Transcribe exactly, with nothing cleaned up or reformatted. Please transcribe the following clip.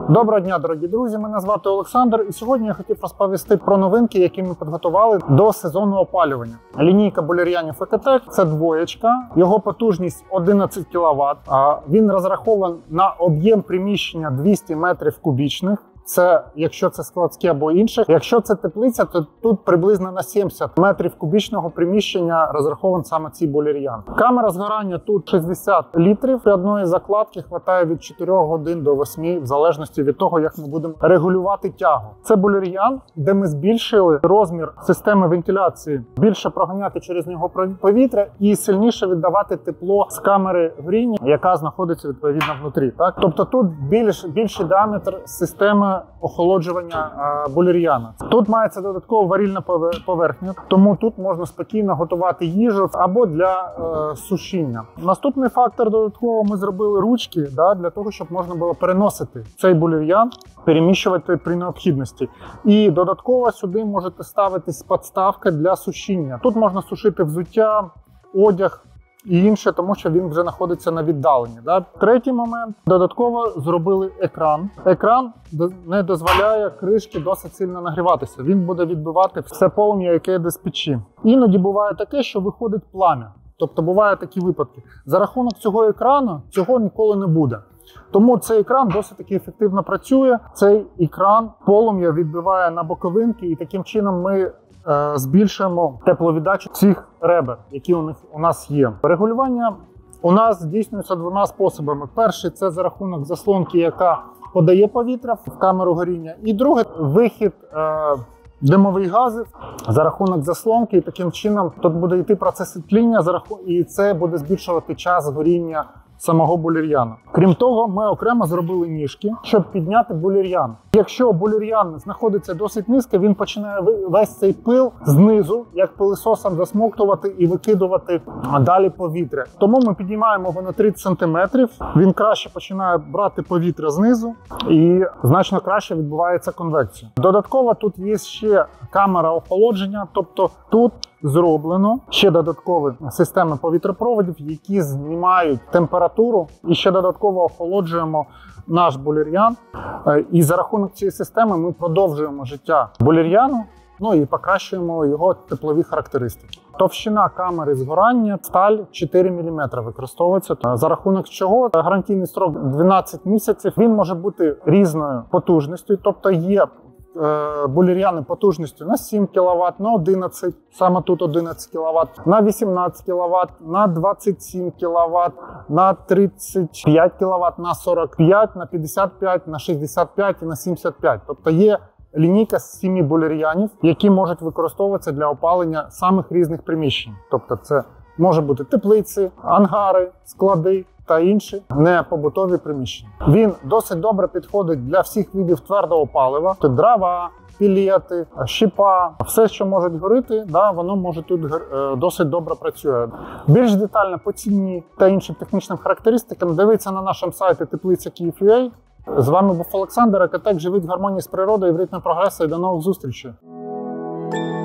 Доброго дня, дорогі друзі! Мене звати Олександр, і сьогодні я хотів розповісти про новинки, які ми підготували до сезону опалювання. Лінійка Bolerian Ecotec – це двоєчка, його потужність одинадцять кіловат, а він розрахований на об'єм приміщення двісті метрів кубічних. Це якщо це складські або інші. Якщо це теплиця, то тут приблизно на сімдесят метрів кубічного приміщення розрахований саме цей Bolerian. Камера згорання тут шістдесят літрів. При одної закладки вистачає від чотирьох годин до восьми, в залежності від того, як ми будемо регулювати тягу. Це Bolerian, де ми збільшили розмір системи вентиляції, більше проганяти через нього повітря і сильніше віддавати тепло з камери гріння, яка знаходиться відповідно внутрі. Так? Тобто тут більш, більший діаметр системи охолоджування Bolerian. Тут мається додаткова варільна поверхня, тому тут можна спокійно готувати їжу або для е, сушіння. Наступний фактор додатково ми зробили ручки, да, для того, щоб можна було переносити цей Bolerian, переміщувати при необхідності. І додатково сюди можете ставитись підставка для сушіння. Тут можна сушити взуття, одяг і інше, тому що він вже знаходиться на віддаленні. Да? Третій момент. Додатково зробили екран. Екран не дозволяє кришки досить сильно нагріватися. Він буде відбивати все полум'я, яке йде з печі. Іноді буває таке, що виходить плам'я. Тобто бувають такі випадки. За рахунок цього екрану цього ніколи не буде. Тому цей екран досить таки ефективно працює. Цей екран полум'я відбиває на боковинки, і таким чином ми е, збільшуємо тепловіддачу цих ребер, які у них у нас є. Регулювання у нас здійснюється двома способами. Перший – це за рахунок заслонки, яка подає повітря в камеру горіння. І другий – вихід е, димових газів за рахунок заслонки. І таким чином тут буде йти процес тління, за рахунок, і це буде збільшувати час горіння самого Bolerian. Крім того, ми окремо зробили ніжки, щоб підняти Bolerian. Якщо Bolerian знаходиться досить низько, він починає весь цей пил знизу, як пилисосом, засмоктувати і викидувати далі повітря. Тому ми піднімаємо його на тридцять сантиметрів, він краще починає брати повітря знизу і значно краще відбувається конвекція. Додатково тут є ще камера охолодження, тобто тут зроблено ще додаткові системи повітропроводів, які знімають температуру, і ще додатково охолоджуємо наш Bolerian. І за рахунок цієї системи ми продовжуємо життя Bolerian, ну і покращуємо його теплові характеристики. Товщина камери згорання сталь чотири міліметри використовується. За рахунок чого гарантійний строк дванадцять місяців. Він може бути різною потужністю, тобто є Bolerian потужністю на сім кіловат, на одинадцять, саме тут одинадцять кіловат, на вісімнадцять кіловат, на двадцять сім кіловат, на тридцять п'ять кіловат, на сорок п'ять, на п'ятдесят п'ять, на шістдесят п'ять і на сімдесят п'ять. Тобто є лінійка з семи Bolerianів, які можуть використовуватися для опалення самих різних приміщень. Тобто це може бути теплиці, ангари, склади та інші непобутові приміщення. Він досить добре підходить для всіх видів твердого палива. Тобто дрова, пілети, щепа, все, що може горіти, да, воно може тут е, досить добре працює. Більш детально по ціні та іншим технічним характеристикам дивіться на нашому сайті теплиця Київ крапка ю а. З вами був Олександр, Ecotec. Живіть в гармонії з природою, в ритмі прогресу, і до нових зустрічей.